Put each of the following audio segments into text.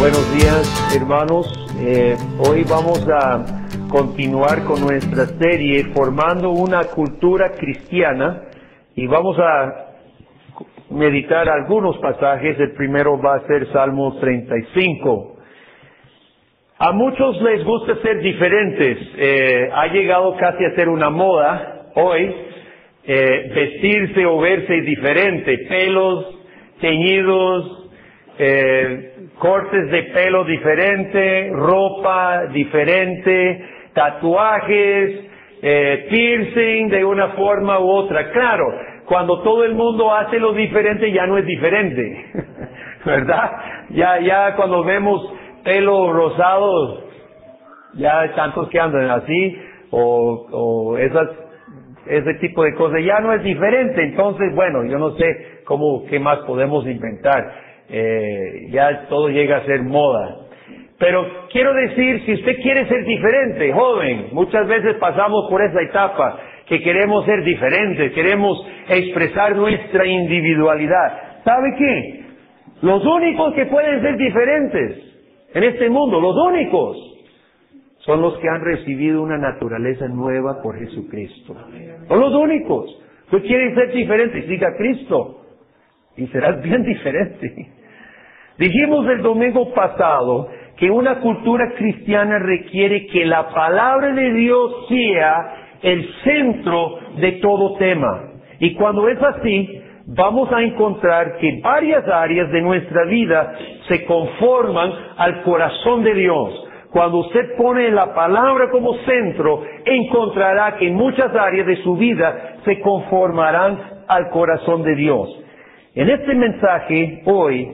Buenos días, hermanos. Hoy vamos a continuar con nuestra serie Formando una Cultura Cristiana y vamos a meditar algunos pasajes. El primero va a ser Salmos 35. A muchos les gusta ser diferentes. Ha llegado casi a ser una moda hoy vestirse o verse diferente, pelos teñidos, cortes de pelo diferente, ropa diferente, tatuajes, piercing de una forma u otra. Claro, cuando todo el mundo hace lo diferente ya no es diferente, ¿verdad? Ya cuando vemos pelo rosado, ya hay tantos que andan así, o ese tipo de cosas, ya no es diferente. Entonces, bueno, yo no sé qué más podemos inventar. Ya todo llega a ser moda. Pero quiero decir, si usted quiere ser diferente, joven, muchas veces pasamos por esa etapa que queremos ser diferentes, queremos expresar nuestra individualidad. ¿Sabe qué? Los únicos que pueden ser diferentes en este mundo, los únicos, son los que han recibido una naturaleza nueva por Jesucristo. Son los únicos. Tú quieres ser diferente, siga a Cristo y serás bien diferente. Dijimos el domingo pasado que una cultura cristiana requiere que la palabra de Dios sea el centro de todo tema. Y cuando es así, vamos a encontrar que varias áreas de nuestra vida se conforman al corazón de Dios. Cuando usted pone la palabra como centro, encontrará que muchas áreas de su vida se conformarán al corazón de Dios. En este mensaje hoy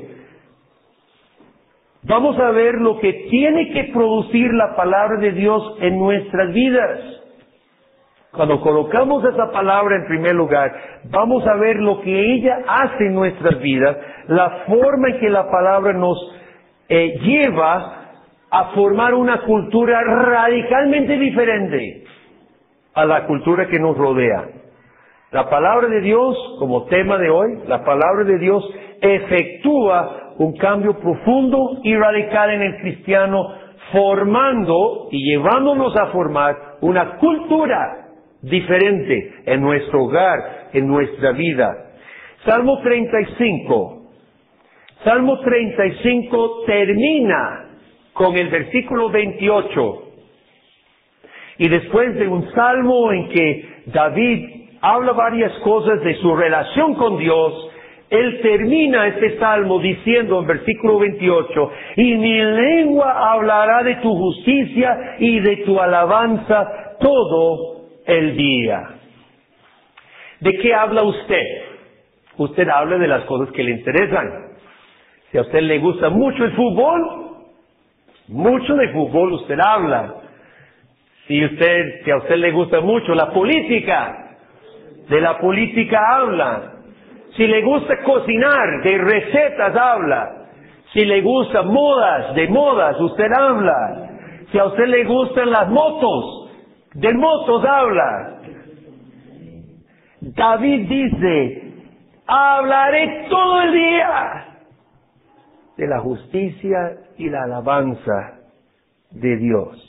vamos a ver lo que tiene que producir la palabra de Dios en nuestras vidas. Cuando colocamos esa palabra en primer lugar, vamos a ver lo que ella hace en nuestras vidas, la forma en que la palabra nos lleva a formar una cultura radicalmente diferente a la cultura que nos rodea. La palabra de Dios, como tema de hoy, la palabra de Dios efectúa un cambio profundo y radical en el cristiano, formando y llevándonos a formar una cultura diferente en nuestro hogar, en nuestra vida. Salmo 35. Salmo 35 termina con el versículo 28. Y después de un salmo en que David habla varias cosas de su relación con Dios, él termina este salmo diciendo en versículo 28, y mi lengua hablará de tu justicia y de tu alabanza todo el día. ¿De qué habla usted? Usted habla de las cosas que le interesan. Si a usted le gusta mucho el fútbol, mucho de fútbol usted habla. Si a usted le gusta mucho la política, de la política habla. Si le gusta cocinar, de recetas habla. Si le gusta modas, de modas usted habla. Si a usted le gustan las motos, de motos habla. David dice, hablaré todo el día de la justicia y la alabanza de Dios.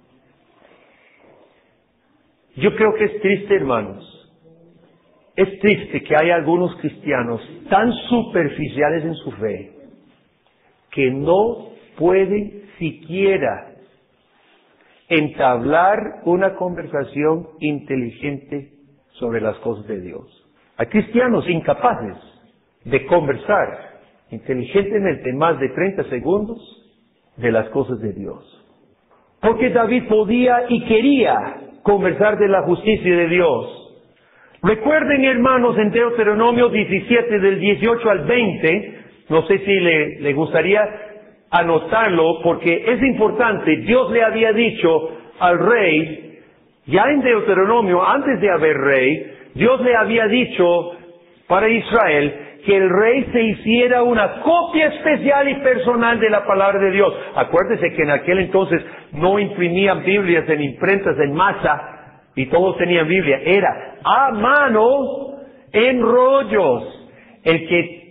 Yo creo que es triste, hermanos. Es triste que hay algunos cristianos tan superficiales en su fe que no pueden siquiera entablar una conversación inteligente sobre las cosas de Dios. Hay cristianos incapaces de conversar inteligentemente más de 30 segundos de las cosas de Dios. Porque David podía y quería conversar de la justicia de Dios. Recuerden, hermanos, en Deuteronomio 17, del 18 al 20, no sé si le gustaría anotarlo, porque es importante. Dios le había dicho al rey, ya en Deuteronomio, antes de haber rey, Dios le había dicho para Israel que el rey se hiciera una copia especial y personal de la palabra de Dios. Acuérdese que en aquel entonces no imprimían Biblias en imprentas en masa, y todos tenían Biblia. Era a mano, en rollos. El que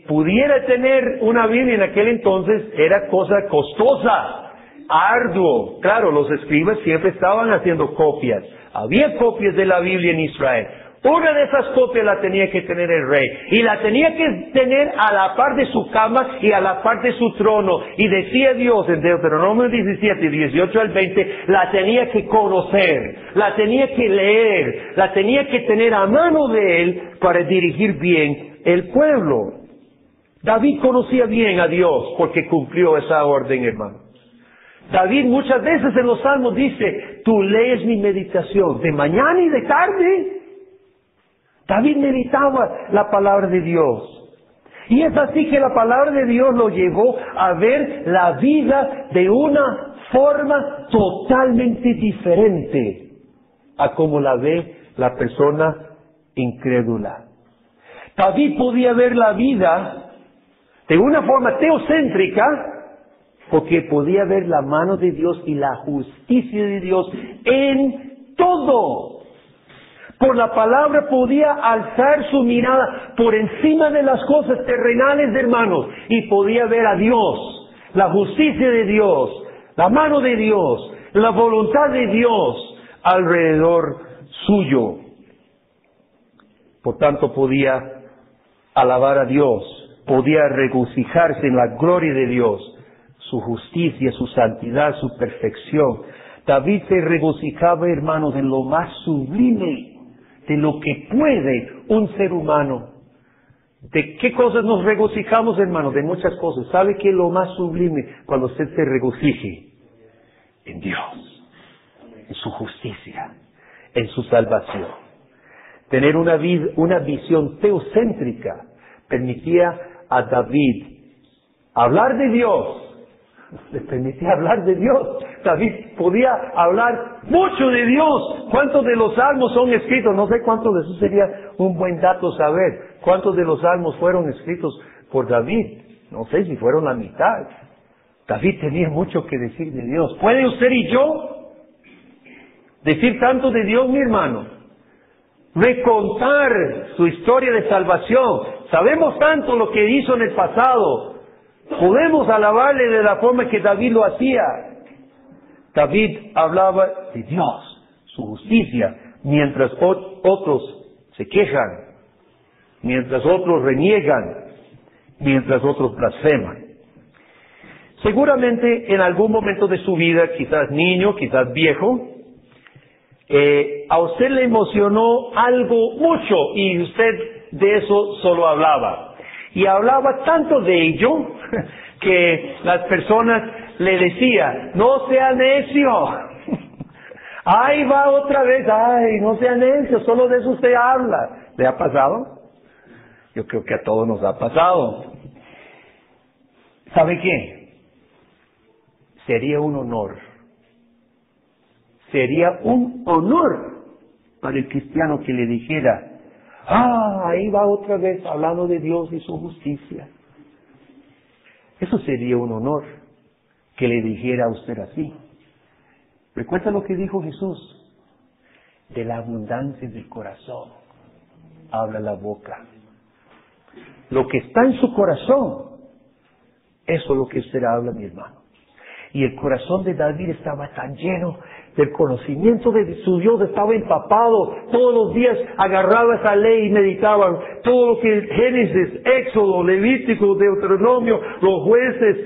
pudiera tener una Biblia en aquel entonces era cosa costosa, arduo. Claro, los escribas siempre estaban haciendo copias. Había copias de la Biblia en Israel. Una de esas copias la tenía que tener el rey. Y la tenía que tener a la par de su cama y a la par de su trono. Y decía Dios en Deuteronomio 17, 18 al 20, la tenía que conocer, la tenía que leer, la tenía que tener a mano de él para dirigir bien el pueblo. David conocía bien a Dios porque cumplió esa orden, hermano. David muchas veces en los salmos dice, tú lees mi meditación de mañana y de tarde. David meditaba la palabra de Dios. Y es así que la palabra de Dios lo llevó a ver la vida de una forma totalmente diferente a como la ve la persona incrédula. David podía ver la vida de una forma teocéntrica porque podía ver la mano de Dios y la justicia de Dios en todo. Por la palabra podía alzar su mirada por encima de las cosas terrenales, hermanos, y podía ver a Dios, la justicia de Dios, la mano de Dios, la voluntad de Dios alrededor suyo. Por tanto, podía alabar a Dios, podía regocijarse en la gloria de Dios, su justicia, su santidad, su perfección. David se regocijaba, hermanos, en lo más sublime de lo que puede un ser humano. ¿De qué cosas nos regocijamos, hermanos? De muchas cosas. ¿Sabe qué es lo más sublime? Cuando usted se regocije en Dios, en su justicia, en su salvación. Tener una visión teocéntrica permitía a David hablar de Dios. Le permitía hablar de Dios. David podía hablar mucho de Dios. ¿Cuántos de los salmos son escritos? No sé cuántos de esos sería un buen dato saber. ¿Cuántos de los salmos fueron escritos por David? No sé si fueron la mitad. David tenía mucho que decir de Dios. ¿Puede usted y yo decir tanto de Dios, mi hermano? Recontar su historia de salvación. Sabemos tanto lo que hizo en el pasado. Podemos alabarle de la forma que David lo hacía. David hablaba de Dios, su justicia, mientras otros se quejan, mientras otros reniegan, mientras otros blasfeman. Seguramente en algún momento de su vida, quizás niño, quizás viejo, a usted le emocionó algo mucho y usted de eso solo hablaba. Y hablaba tanto de ello que las personas le decían, no sea necio. Ahí va otra vez, ay, no sea necio, solo de eso usted habla. ¿Le ha pasado? Yo creo que a todos nos ha pasado. ¿Sabe qué? Sería un honor para el cristiano que le dijera, ahí va otra vez hablando de Dios y su justicia. Eso sería un honor que le dijera a usted así. Recuerda lo que dijo Jesús. De la abundancia del corazón habla la boca. Lo que está en su corazón, eso es lo que usted habla, mi hermano. Y el corazón de David estaba tan lleno del conocimiento de su Dios, estaba empapado. Todos los días agarraba esa ley y meditaban. Todo lo que Génesis, Éxodo, Levítico, Deuteronomio, los jueces,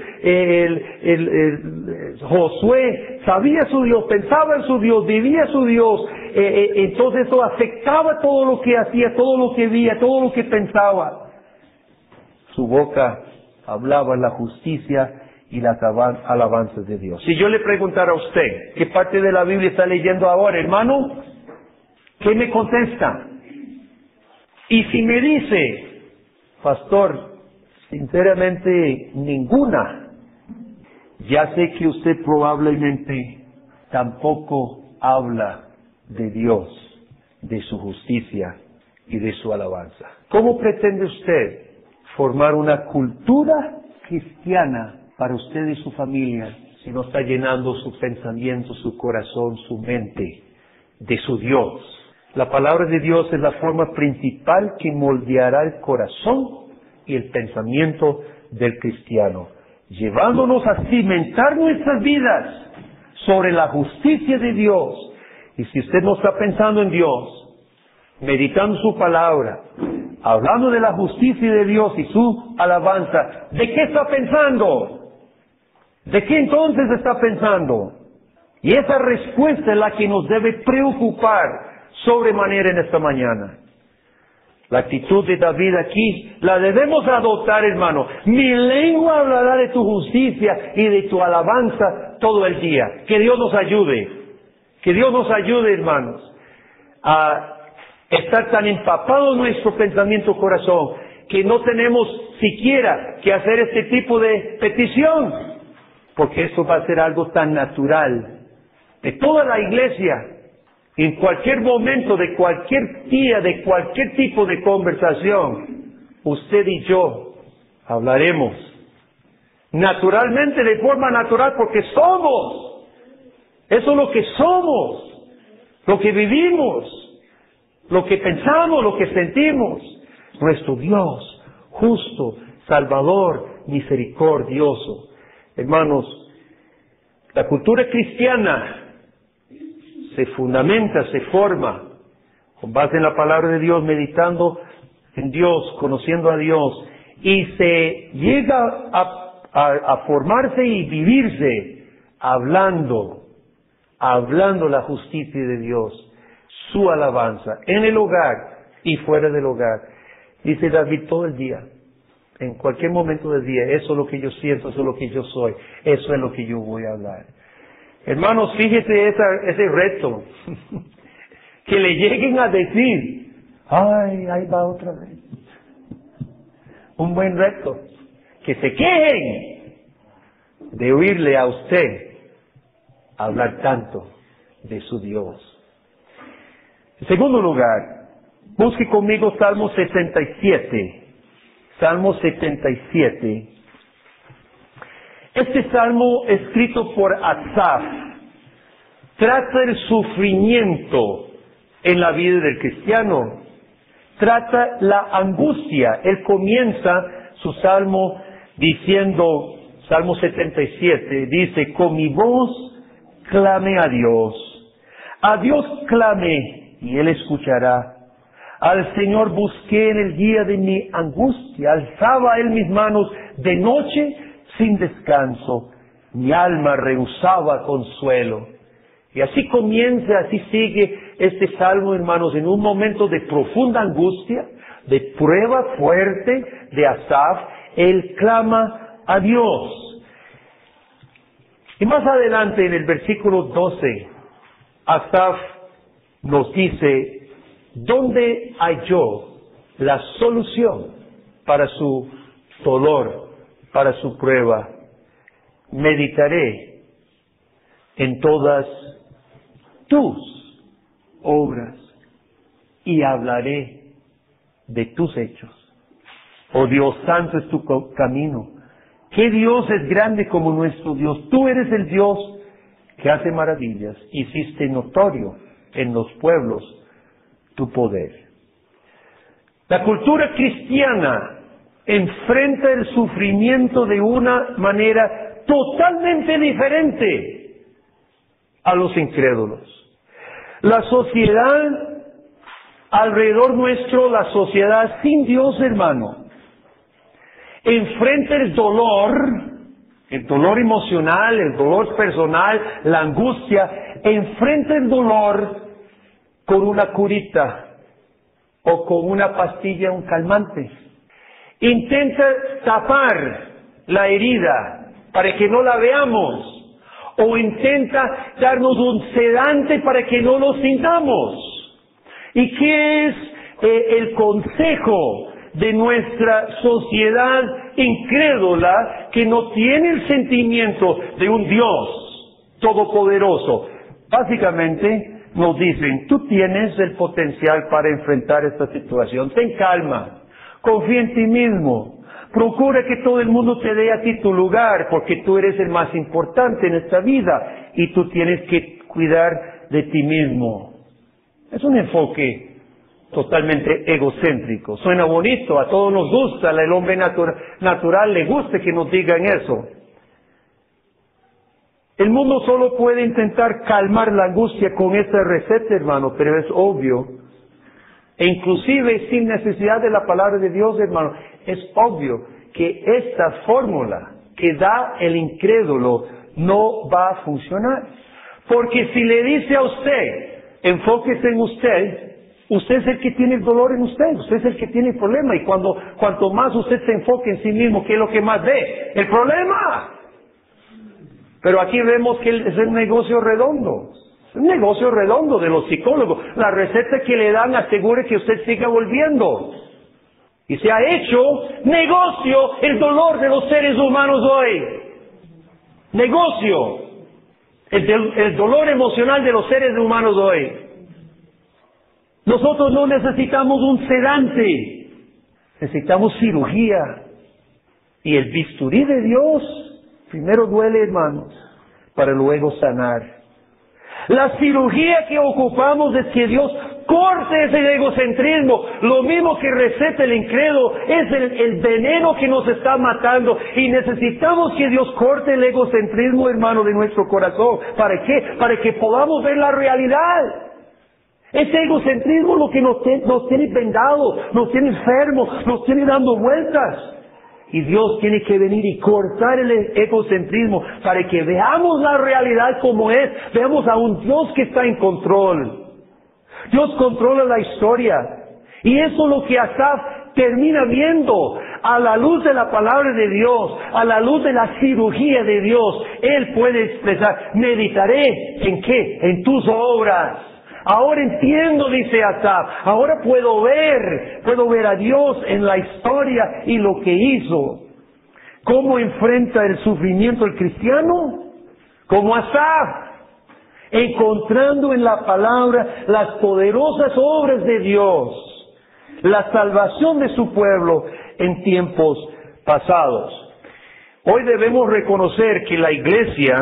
Josué, sabía su Dios, pensaba en su Dios, vivía su Dios. Entonces eso afectaba todo lo que hacía, todo lo que veía, todo lo que pensaba. Su boca hablaba la justicia y las alabanzas de Dios. Si yo le preguntara a usted, ¿qué parte de la Biblia está leyendo ahora, hermano? ¿Qué me contesta? Y si me dice, pastor, sinceramente ninguna, ya sé que usted probablemente tampoco habla de Dios, de su justicia y de su alabanza. ¿Cómo pretende usted formar una cultura cristiana para usted y su familia si no está llenando su pensamiento, su corazón, su mente de su Dios? La palabra de Dios es la forma principal que moldeará el corazón y el pensamiento del cristiano, llevándonos a cimentar nuestras vidas sobre la justicia de Dios. Y si usted no está pensando en Dios, meditando su palabra, hablando de la justicia de Dios y su alabanza, ¿de qué está pensando? ¿De qué entonces está pensando? Y esa respuesta es la que nos debe preocupar sobremanera en esta mañana. La actitud de David aquí la debemos adoptar, hermano. Mi lengua hablará de tu justicia y de tu alabanza todo el día. Que Dios nos ayude. Que Dios nos ayude, hermanos, a estar tan empapado en nuestro pensamiento corazón que no tenemos siquiera que hacer este tipo de petición, porque esto va a ser algo tan natural de toda la iglesia. En cualquier momento, de cualquier día, de cualquier tipo de conversación, usted y yo hablaremos naturalmente, de forma natural, porque somos. Eso es lo que somos, lo que vivimos, lo que pensamos, lo que sentimos. Nuestro Dios, justo, Salvador, misericordioso. Hermanos, la cultura cristiana se fundamenta, se forma con base en la palabra de Dios, meditando en Dios, conociendo a Dios, y se llega a formarse y vivirse hablando la justicia de Dios, su alabanza, en el hogar y fuera del hogar. Dice David todo el día, en cualquier momento del día, eso es lo que yo siento, eso es lo que yo soy, eso es lo que yo voy a hablar. Hermanos, fíjese ese reto, que le lleguen a decir, ay, ahí va otra vez. Un buen reto, que se quejen de oírle a usted hablar tanto de su Dios. En segundo lugar, busque conmigo Salmo 77. Salmo 77. Este salmo, escrito por Asaf, trata el sufrimiento en la vida del cristiano. Trata la angustia. Él comienza su salmo diciendo, Salmo 77, dice, con mi voz clame a Dios clame y Él escuchará. Al Señor busqué en el día de mi angustia, alzaba Él mis manos de noche sin descanso, mi alma rehusaba consuelo. Y así comienza, así sigue este salmo, hermanos, en un momento de profunda angustia, de prueba fuerte de Asaf. Él clama a Dios. Y más adelante en el versículo 12, Asaf nos dice, ¿dónde halló la solución para su dolor, para su prueba? Meditaré en todas tus obras y hablaré de tus hechos. Oh Dios, santo es tu camino. ¿Qué Dios es grande como nuestro Dios? Tú eres el Dios que hace maravillas. Hiciste notorio en los pueblos tu poder. La cultura cristiana enfrenta el sufrimiento de una manera totalmente diferente a los incrédulos. La sociedad alrededor nuestro, la sociedad sin Dios, hermano, enfrenta el dolor emocional, el dolor personal, la angustia, enfrenta el dolor con una curita o con una pastilla, un calmante. Intenta tapar la herida para que no la veamos, o intenta darnos un sedante para que no lo sintamos. ¿Y qué es el consejo de nuestra sociedad incrédula que no tiene el sentimiento de un Dios todopoderoso? Básicamente nos dicen, tú tienes el potencial para enfrentar esta situación, ten calma, confía en ti mismo, procura que todo el mundo te dé a ti tu lugar, porque tú eres el más importante en esta vida y tú tienes que cuidar de ti mismo. Es un enfoque totalmente egocéntrico. Suena bonito, a todos nos gusta, el hombre natural le gusta que nos digan eso. El mundo solo puede intentar calmar la angustia con esta receta, hermano, pero es obvio, e inclusive sin necesidad de la palabra de Dios, hermano, es obvio que esta fórmula que da el incrédulo no va a funcionar. Porque si le dice a usted, enfóquese en usted, usted es el que tiene el dolor en usted, usted es el que tiene el problema, y cuanto más usted se enfoque en sí mismo, ¿qué es lo que más ve? ¡El problema! Pero aquí vemos que es un negocio redondo. Es un negocio redondo de los psicólogos. La receta que le dan asegure que usted siga volviendo. Y se ha hecho negocio el dolor de los seres humanos hoy. Negocio. El dolor emocional de los seres humanos hoy. Nosotros no necesitamos un sedante. Necesitamos cirugía. Y el bisturí de Dios primero duele, hermanos, para luego sanar. La cirugía que ocupamos es que Dios corte ese egocentrismo. Lo mismo que receta el incrédulo, es el veneno que nos está matando. Y necesitamos que Dios corte el egocentrismo, hermano, de nuestro corazón. ¿Para qué? Para que podamos ver la realidad. Ese egocentrismo es lo que nos tiene vendados, nos tiene enfermos, nos tiene dando vueltas. Y Dios tiene que venir y cortar el egocentrismo para que veamos la realidad como es. Veamos a un Dios que está en control. Dios controla la historia. Y eso es lo que Asaf termina viendo a la luz de la palabra de Dios, a la luz de la cirugía de Dios. Él puede expresar, meditaré ¿en qué? En tus obras. Ahora entiendo, dice Asaf, ahora puedo ver a Dios en la historia y lo que hizo. ¿Cómo enfrenta el sufrimiento el cristiano? Como Asaf, encontrando en la palabra las poderosas obras de Dios, la salvación de su pueblo en tiempos pasados. Hoy debemos reconocer que la iglesia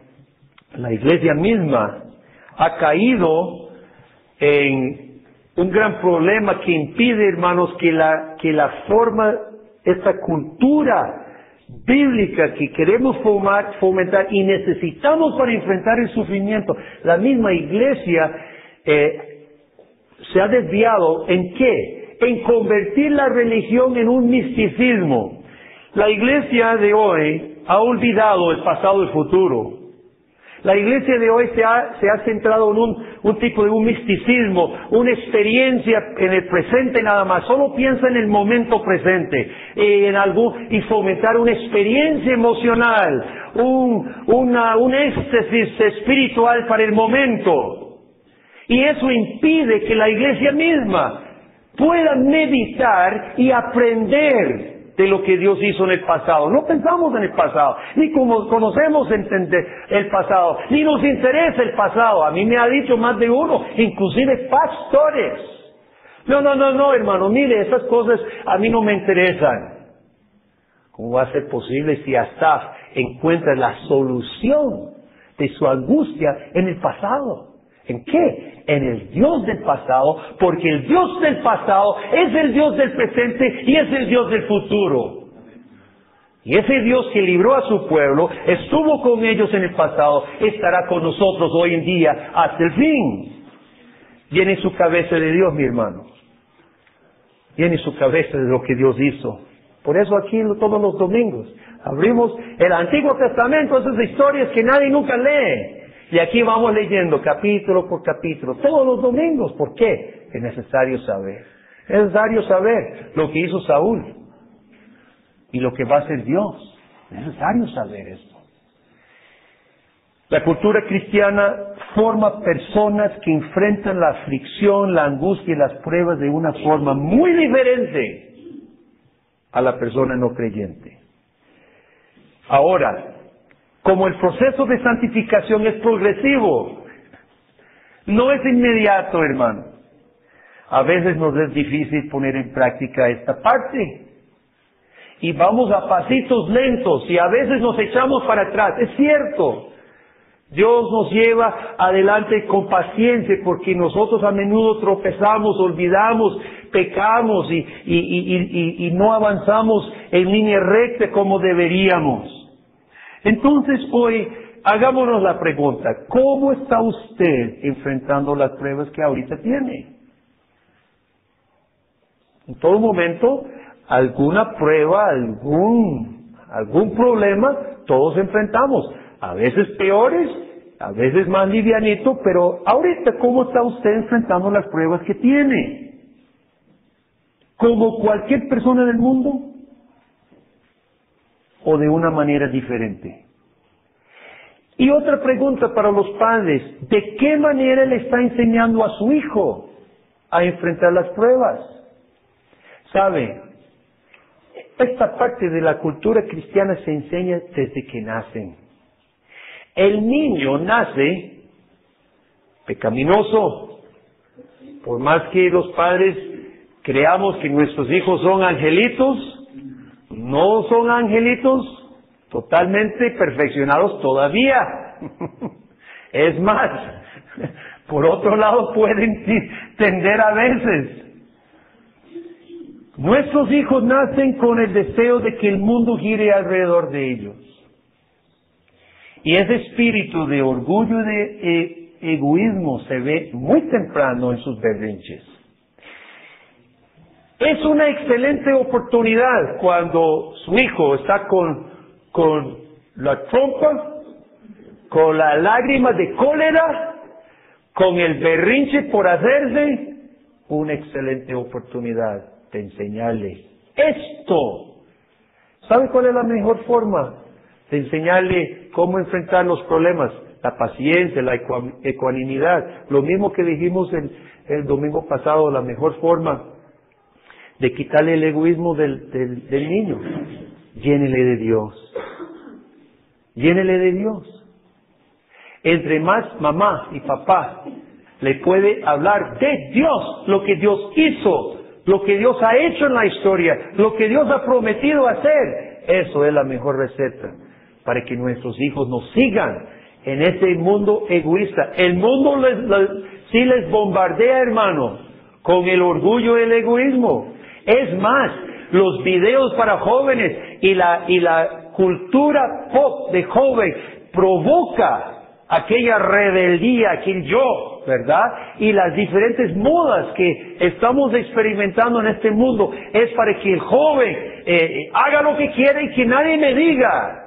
misma, ha caído en un gran problema que impide, hermanos, que la forma, esta cultura bíblica que queremos fomentar y necesitamos para enfrentar el sufrimiento, la misma iglesia se ha desviado ¿en qué? En convertir la religión en un misticismo. La iglesia de hoy ha olvidado el pasado y el futuro. La iglesia de hoy se ha centrado en un tipo de un misticismo, una experiencia en el presente nada más. Solo piensa en el momento presente, y fomentar una experiencia emocional, un éxtasis espiritual para el momento. Y eso impide que la iglesia misma pueda meditar y aprender de lo que Dios hizo en el pasado. No pensamos en el pasado, ni como conocemos el pasado, ni nos interesa el pasado. A mí me ha dicho más de uno, inclusive pastores. No, hermano, mire, esas cosas a mí no me interesan. ¿Cómo va a ser posible si Asaf encuentra la solución de su angustia en el pasado? ¿En qué? En el Dios del pasado, porque el Dios del pasado es el Dios del presente y es el Dios del futuro. Y ese Dios que libró a su pueblo, estuvo con ellos en el pasado, estará con nosotros hoy en día hasta el fin. Llene su cabeza de Dios, mi hermano. Llene su cabeza de lo que Dios hizo. Por eso aquí todos los domingos abrimos el Antiguo Testamento, esas historias que nadie nunca lee. Y aquí vamos leyendo capítulo por capítulo, todos los domingos. ¿Por qué? Es necesario saber. Es necesario saber lo que hizo Saúl y lo que va a hacer Dios. Es necesario saber esto. La cultura cristiana forma personas que enfrentan la aflicción, la angustia y las pruebas de una forma muy diferente a la persona no creyente. Ahora, como el proceso de santificación es progresivo, no es inmediato, hermano. A veces nos es difícil poner en práctica esta parte. Y vamos a pasitos lentos y a veces nos echamos para atrás. Es cierto. Dios nos lleva adelante con paciencia porque nosotros a menudo tropezamos, olvidamos, pecamos y no avanzamos en línea recta como deberíamos. Entonces hoy hagámonos la pregunta, ¿cómo está usted enfrentando las pruebas que ahorita tiene? En todo momento, alguna prueba, algún problema, todos enfrentamos. A veces peores, a veces más livianito, pero ahorita, ¿cómo está usted enfrentando las pruebas que tiene? ¿Como cualquier persona del mundo? ¿O de una manera diferente? Y otra pregunta para los padres, ¿de qué manera le está enseñando a su hijo a enfrentar las pruebas? ¿Sabe? Esta parte de la cultura cristiana se enseña desde que nacen. El niño nace pecaminoso. Por más que los padres creamos que nuestros hijos son angelitos, no son angelitos totalmente perfeccionados todavía. Es más, por otro lado pueden tender a veces. Nuestros hijos nacen con el deseo de que el mundo gire alrededor de ellos. Y ese espíritu de orgullo y de egoísmo se ve muy temprano en sus berrinches. Es una excelente oportunidad cuando su hijo está con la trompa, con la lágrima de cólera, con el berrinche por hacerse, una excelente oportunidad de enseñarle esto. ¿Sabe cuál es la mejor forma de enseñarle cómo enfrentar los problemas? La paciencia, la ecuanimidad. Lo mismo que dijimos el domingo pasado, la mejor forma de quitarle el egoísmo del niño. Llénele de Dios. Llénele de Dios. Entre más mamá y papá le puede hablar de Dios, lo que Dios hizo, lo que Dios ha hecho en la historia, lo que Dios ha prometido hacer, eso es la mejor receta para que nuestros hijos nos sigan en ese mundo egoísta. El mundo sí les bombardea, hermano, con el orgullo y el egoísmo. Es más, los videos para jóvenes y la cultura pop de joven provoca aquella rebeldía, aquel yo, ¿verdad? Y las diferentes modas que estamos experimentando en este mundo es para que el joven haga lo que quiera y que nadie me diga.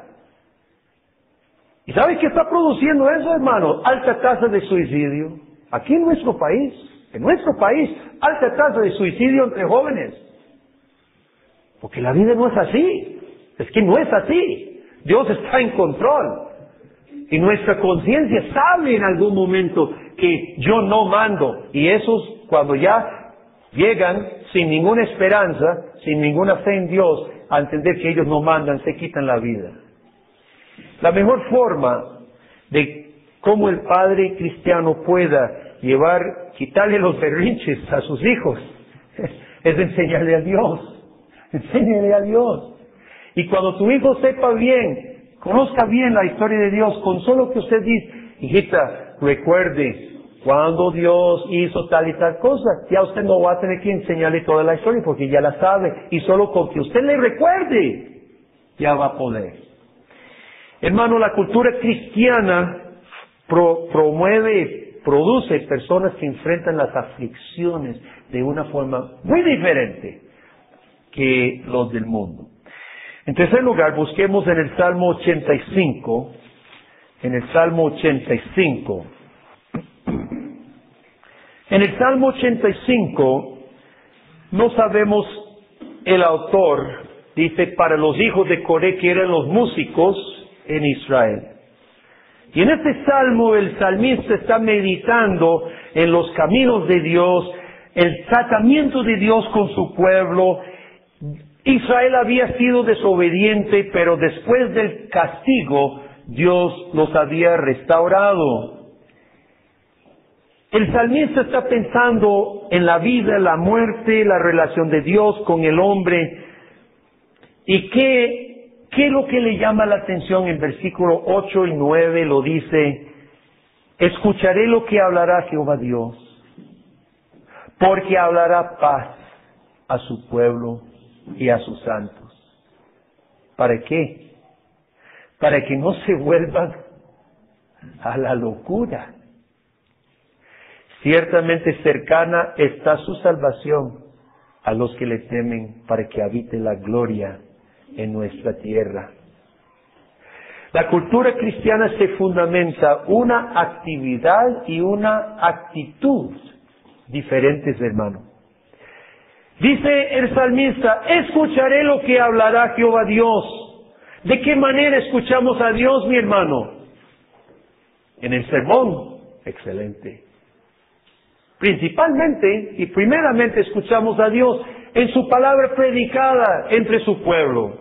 ¿Y sabes qué está produciendo eso, hermano? Alta tasa de suicidio. Aquí en nuestro país, alta tasa de suicidio entre jóvenes. Porque la vida no es así. Es que no es así. Dios está en control. Y nuestra conciencia sabe en algún momento que yo no mando. Y esos, cuando ya llegan sin ninguna esperanza, sin ninguna fe en Dios, a entender que ellos no mandan, se quitan la vida. La mejor forma de cómo el padre cristiano pueda quitarle los berrinches a sus hijos, es enseñarle a Dios. Enséñale a Dios. Y cuando tu hijo sepa bien, conozca bien la historia de Dios, con solo que usted dice, hijita, recuerde, cuando Dios hizo tal y tal cosa, ya usted no va a tener que enseñarle toda la historia porque ya la sabe. Y solo con que usted le recuerde, ya va a poder. Hermano, la cultura cristiana produce personas que enfrentan las aflicciones de una forma muy diferente que los del mundo. En tercer lugar, busquemos en el Salmo 85. En el Salmo 85. En el Salmo 85, no sabemos el autor, dice, para los hijos de Coré, que eran los músicos en Israel. Y en este salmo el salmista está meditando en los caminos de Dios, el tratamiento de Dios con su pueblo. Israel había sido desobediente, pero después del castigo, Dios los había restaurado. El salmista está pensando en la vida, la muerte, la relación de Dios con el hombre. ¿Y qué es lo que le llama la atención? En versículo 8 y 9 lo dice: escucharé lo que hablará Jehová Dios, porque hablará paz a su pueblo y a sus santos. ¿Para qué? Para que no se vuelvan a la locura. Ciertamente cercana está su salvación a los que le temen, para que habite la gloria en nuestra tierra. La cultura cristiana se fundamenta una actividad y una actitud diferentes, hermano. Dice el salmista, escucharé lo que hablará Jehová Dios. ¿De qué manera escuchamos a Dios, mi hermano? En el sermón. Excelente. Principalmente y primeramente escuchamos a Dios en su palabra predicada entre su pueblo.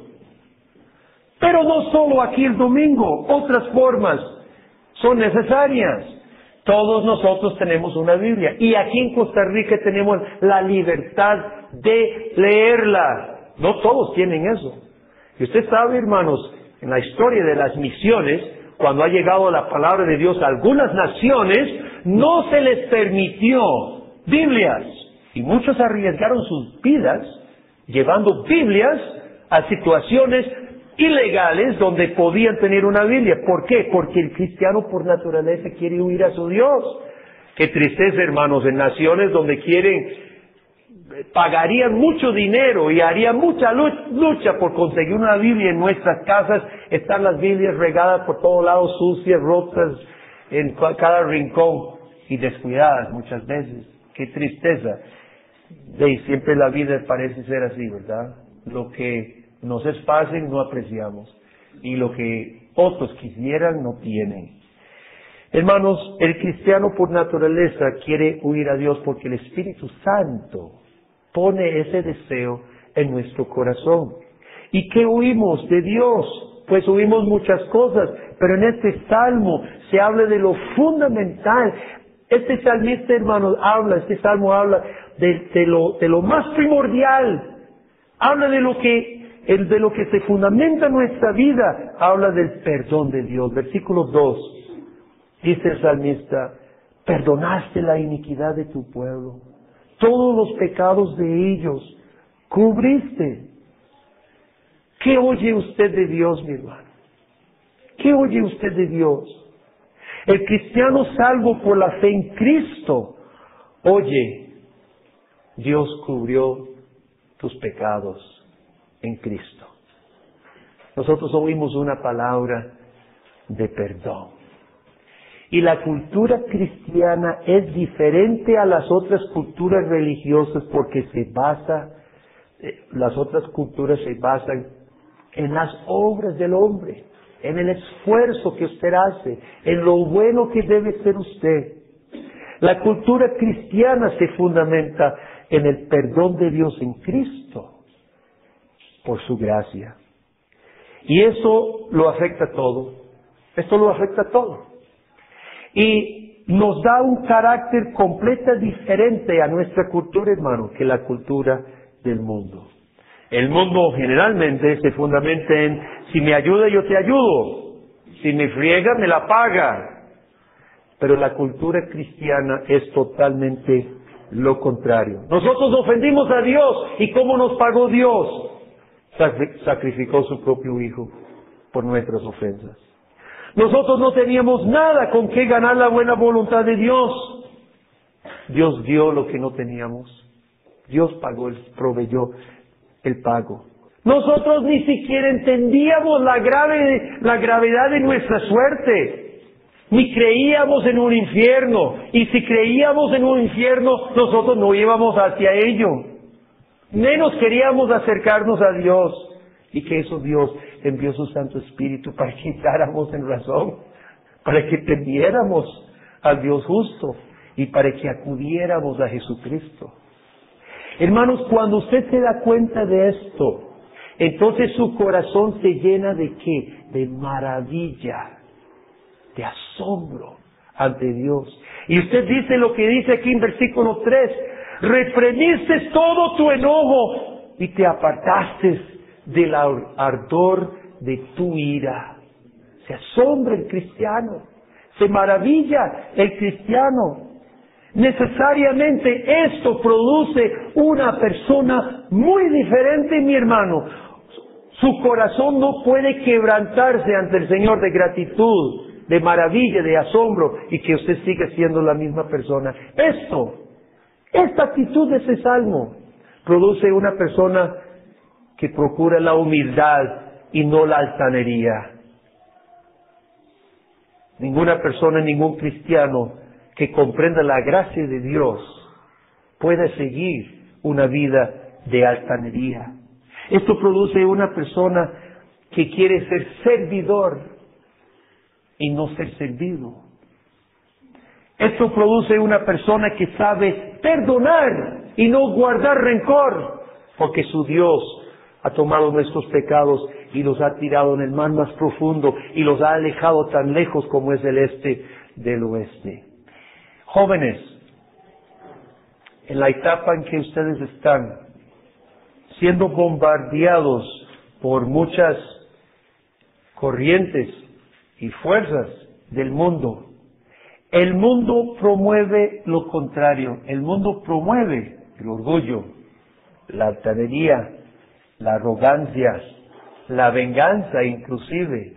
Pero no solo aquí el domingo, otras formas son necesarias. Todos nosotros tenemos una Biblia y aquí en Costa Rica tenemos la libertad de leerla. No todos tienen eso. Y usted sabe, hermanos, en la historia de las misiones, cuando ha llegado la palabra de Dios a algunas naciones, no se les permitió Biblias. Y muchos arriesgaron sus vidas llevando Biblias a situaciones ilegales donde podían tener una Biblia. ¿Por qué? Porque el cristiano por naturaleza quiere huir a su Dios. Qué tristeza, hermanos, en naciones donde pagarían mucho dinero y harían mucha lucha por conseguir una Biblia. En nuestras casas están las Biblias regadas por todos lados, sucias, rotas, en cada rincón y descuidadas muchas veces. Qué tristeza. Y siempre la vida parece ser así, ¿verdad? Lo que nos es fácil no apreciamos y lo que otros quisieran no tienen. Hermanos, el cristiano por naturaleza quiere huir a Dios porque el Espíritu Santo pone ese deseo en nuestro corazón. ¿Y qué huimos de Dios? Pues huimos muchas cosas, pero en este salmo se habla de lo fundamental. Este salmista, hermanos, este salmo habla de lo más primordial. Habla de lo que se fundamenta nuestra vida. Habla del perdón de Dios. Versículo 2. Dice el salmista, perdonaste la iniquidad de tu pueblo, todos los pecados de ellos cubriste. ¿Qué oye usted de Dios, mi hermano? ¿Qué oye usted de Dios? El cristiano salvo por la fe en Cristo, oye, Dios cubrió tus pecados en Cristo. Nosotros oímos una palabra de perdón. Y la cultura cristiana es diferente a las otras culturas religiosas porque las otras culturas se basan en las obras del hombre, en el esfuerzo que usted hace, en lo bueno que debe ser usted. La cultura cristiana se fundamenta en el perdón de Dios en Cristo, por su gracia. Y eso lo afecta todo. Esto lo afecta todo. Y nos da un carácter completamente diferente a nuestra cultura, hermano, que la cultura del mundo. El mundo generalmente se fundamenta en, si me ayuda yo te ayudo, si me friega me la paga. Pero la cultura cristiana es totalmente lo contrario. Nosotros ofendimos a Dios, ¿y cómo nos pagó Dios? Sacrificó su propio Hijo por nuestras ofensas. Nosotros no teníamos nada con qué ganar la buena voluntad de Dios. Dios dio lo que no teníamos. Dios proveyó el pago. Nosotros ni siquiera entendíamos la gravedad de nuestra suerte. Ni creíamos en un infierno. Y si creíamos en un infierno, nosotros no íbamos hacia ello. Menos queríamos acercarnos a Dios. Y que eso Dios envió su Santo Espíritu para que entráramos en razón, para que temiéramos al Dios justo y para que acudiéramos a Jesucristo. Hermanos, cuando usted se da cuenta de esto, entonces su corazón se llena de ¿qué? De maravilla, de asombro ante Dios. Y usted dice lo que dice aquí en versículo 3, reprimiste todo tu enojo y te apartaste del ardor de tu ira. Se asombra el cristiano, Se maravilla el cristiano. Necesariamente esto produce una persona muy diferente, mi hermano. Su corazón no puede quebrantarse ante el Señor de gratitud, de maravilla, de asombro, y que usted siga siendo la misma persona. Esta actitud de ese salmo produce una persona que procura la humildad y no la altanería. Ninguna persona, ningún cristiano que comprenda la gracia de Dios puede seguir una vida de altanería. Esto produce una persona que quiere ser servidor y no ser servido. Esto produce una persona que sabe perdonar y no guardar rencor, porque su Dios ha tomado nuestros pecados y los ha tirado en el mar más profundo y los ha alejado tan lejos como es el este del oeste. Jóvenes, en la etapa en que ustedes están siendo bombardeados por muchas corrientes y fuerzas del mundo, el mundo promueve lo contrario. El mundo promueve el orgullo, la altanería, la arrogancia, la venganza inclusive.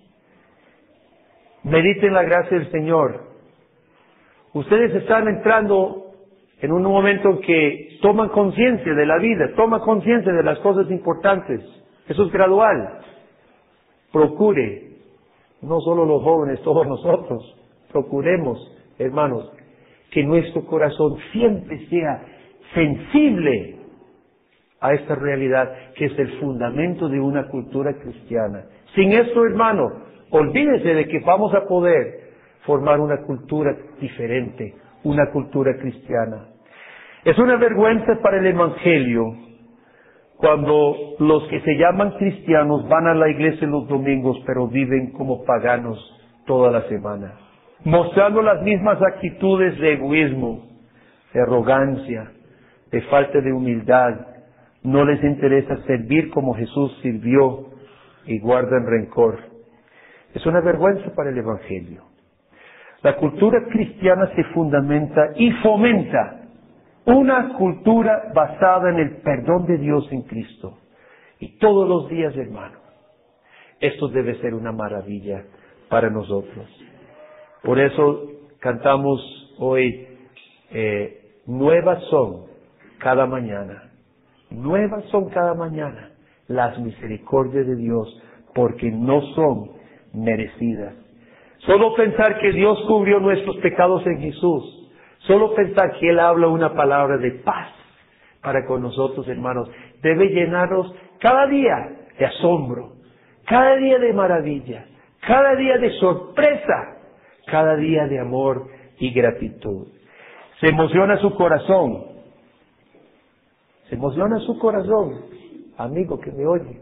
Mediten la gracia del Señor. Ustedes están entrando en un momento en que toman conciencia de la vida, toman conciencia de las cosas importantes. Eso es gradual. Procure, no solo los jóvenes, todos nosotros, procuremos, hermanos, que nuestro corazón siempre sea sensible a esta realidad que es el fundamento de una cultura cristiana. Sin esto, hermano, olvídese de que vamos a poder formar una cultura diferente, una cultura cristiana. Es una vergüenza para el Evangelio cuando los que se llaman cristianos van a la iglesia los domingos, pero viven como paganos toda la semana, mostrando las mismas actitudes de egoísmo, de arrogancia, de falta de humildad. No les interesa servir como Jesús sirvió y guardan rencor. Es una vergüenza para el Evangelio. La cultura cristiana se fundamenta y fomenta una cultura basada en el perdón de Dios en Cristo. Y todos los días, hermano, esto debe ser una maravilla para nosotros. Por eso cantamos hoy, nuevas son cada mañana. Nuevas son cada mañana las misericordias de Dios, porque no son merecidas. Solo pensar que Dios cubrió nuestros pecados en Jesús, solo pensar que Él habla una palabra de paz para con nosotros, hermanos, debe llenarnos cada día de asombro, cada día de maravilla, cada día de sorpresa, cada día de amor y gratitud. Se emociona su corazón. Se emociona su corazón, amigo que me oye,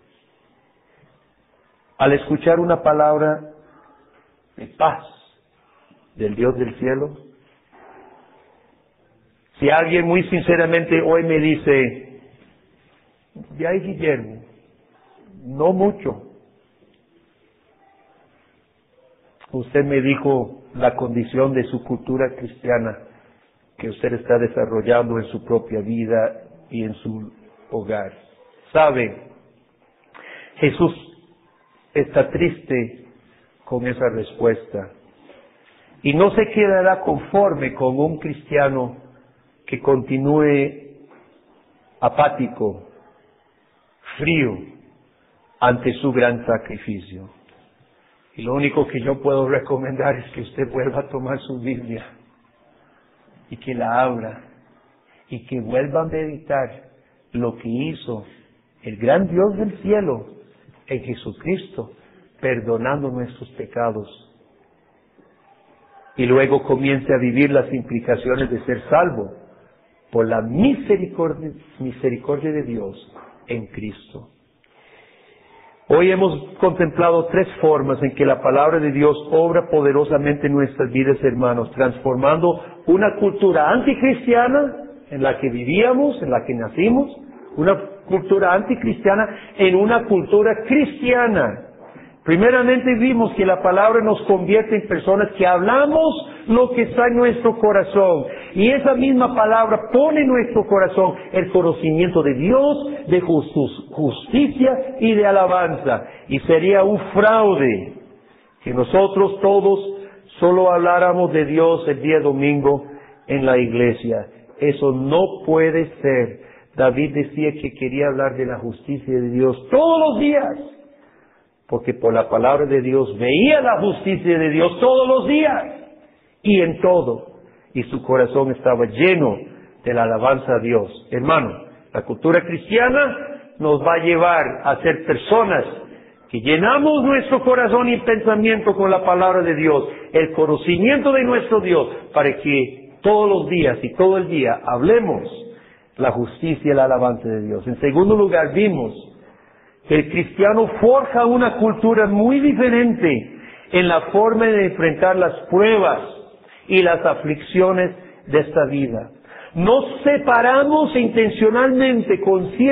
al escuchar una palabra de paz del Dios del cielo. Si alguien muy sinceramente hoy me dice, ya Guillermo, no mucho. Usted me dijo la condición de su cultura cristiana que usted está desarrollando en su propia vida y en su hogar. ¿Sabe? Jesús está triste con esa respuesta y no se quedará conforme con un cristiano que continúe apático, frío ante su gran sacrificio. Y lo único que yo puedo recomendar es que usted vuelva a tomar su Biblia y que la abra y que vuelva a meditar lo que hizo el gran Dios del cielo en Jesucristo, perdonando nuestros pecados. Y luego comience a vivir las implicaciones de ser salvo por la misericordia de Dios en Cristo. Hoy hemos contemplado 3 formas en que la palabra de Dios obra poderosamente en nuestras vidas, hermanos, transformando una cultura anticristiana en la que vivíamos, en la que nacimos, una cultura anticristiana en una cultura cristiana. Primeramente vimos que la palabra nos convierte en personas que hablamos lo que está en nuestro corazón. Y esa misma palabra pone en nuestro corazón el conocimiento de Dios, de justicia y de alabanza. Y sería un fraude que nosotros todos solo habláramos de Dios el día domingo en la iglesia. Eso no puede ser. David decía que quería hablar de la justicia de Dios todos los días, porque por la palabra de Dios veía la justicia de Dios todos los días y en todo, y su corazón estaba lleno de la alabanza a Dios. Hermano, la cultura cristiana nos va a llevar a ser personas que llenamos nuestro corazón y pensamiento con la palabra de Dios, el conocimiento de nuestro Dios, para que todos los días y todo el día hablemos la justicia y la alabanza de Dios. En segundo lugar, vimos que el cristiano forja una cultura muy diferente en la forma de enfrentar las pruebas y las aflicciones de esta vida. Nos separamos intencionalmente,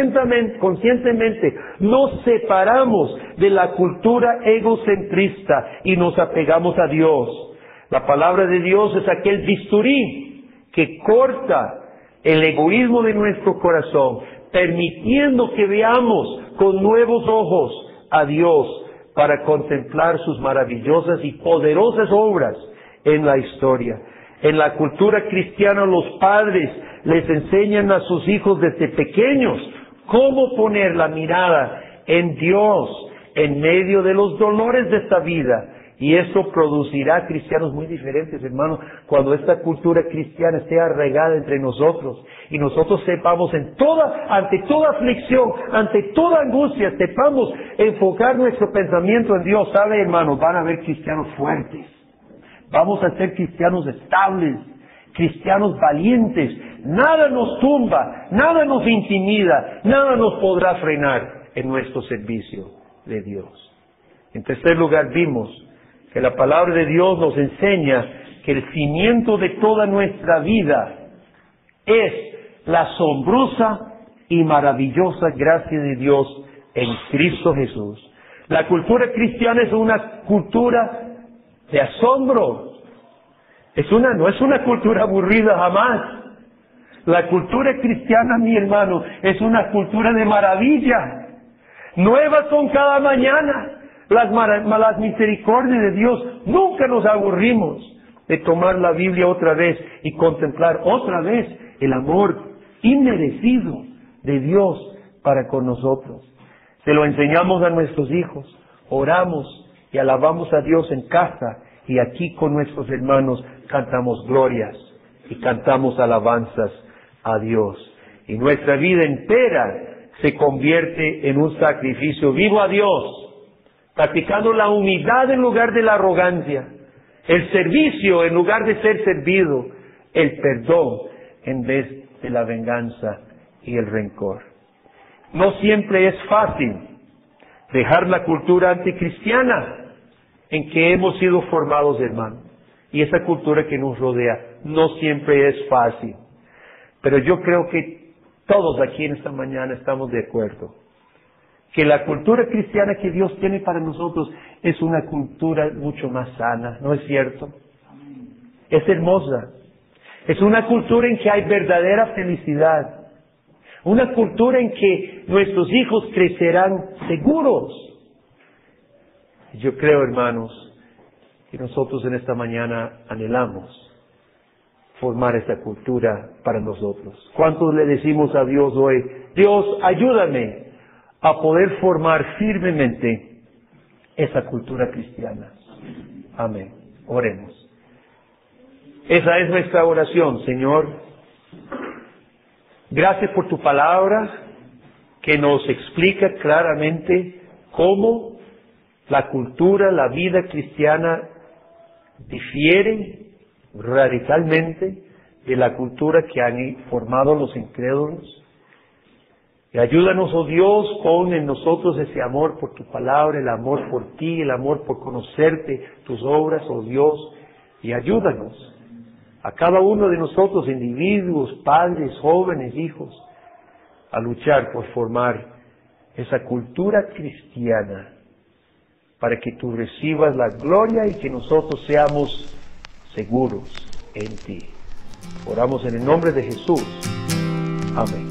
conscientemente, nos separamos de la cultura egocentrista y nos apegamos a Dios. La palabra de Dios es aquel bisturí que corta el egoísmo de nuestro corazón, permitiendo que veamos con nuevos ojos a Dios para contemplar sus maravillosas y poderosas obras en la historia. En la cultura cristiana los padres les enseñan a sus hijos desde pequeños cómo poner la mirada en Dios en medio de los dolores de esta vida. Y eso producirá cristianos muy diferentes, hermanos, cuando esta cultura cristiana esté arraigada entre nosotros y nosotros sepamos ante toda aflicción, ante toda angustia, sepamos enfocar nuestro pensamiento en Dios. ¿Sabe, hermanos? Van a haber cristianos fuertes. Vamos a ser cristianos estables, cristianos valientes. Nada nos tumba, nada nos intimida, nada nos podrá frenar en nuestro servicio de Dios. En tercer lugar, vimos que la palabra de Dios nos enseña que el cimiento de toda nuestra vida es la asombrosa y maravillosa gracia de Dios en Cristo Jesús. La cultura cristiana es una cultura de asombro. No es una cultura aburrida jamás. La cultura cristiana, mi hermano, es una cultura de maravilla. Nuevas son cada mañana las misericordias de Dios. Nunca nos aburrimos de tomar la Biblia otra vez y contemplar otra vez el amor inmerecido de Dios para con nosotros. Se lo enseñamos a nuestros hijos, oramos y alabamos a Dios en casa, y aquí con nuestros hermanos cantamos glorias y cantamos alabanzas a Dios. Y nuestra vida entera se convierte en un sacrificio vivo a Dios, practicando la humildad en lugar de la arrogancia, el servicio en lugar de ser servido, el perdón en vez de la venganza y el rencor. No siempre es fácil dejar la cultura anticristiana en que hemos sido formados, hermanos, y esa cultura que nos rodea. No siempre es fácil, pero yo creo que todos aquí en esta mañana estamos de acuerdo que la cultura cristiana que Dios tiene para nosotros es una cultura mucho más sana, ¿no es cierto? Es hermosa. Es una cultura en que hay verdadera felicidad. Una cultura en que nuestros hijos crecerán seguros. Yo creo, hermanos, que nosotros en esta mañana anhelamos formar esta cultura para nosotros. ¿Cuántos le decimos a Dios hoy: Dios, ayúdame a poder formar firmemente esa cultura cristiana? Amén. Oremos. Esa es nuestra oración, Señor. Gracias por tu palabra que nos explica claramente cómo la cultura, la vida cristiana difiere radicalmente de la cultura que han formado los incrédulos. Y ayúdanos, oh Dios, pon en nosotros ese amor por tu palabra, el amor por ti, el amor por conocerte, tus obras, oh Dios, y ayúdanos a cada uno de nosotros, individuos, padres, jóvenes, hijos, a luchar por formar esa cultura cristiana para que tú recibas la gloria y que nosotros seamos seguros en ti. Oramos en el nombre de Jesús. Amén.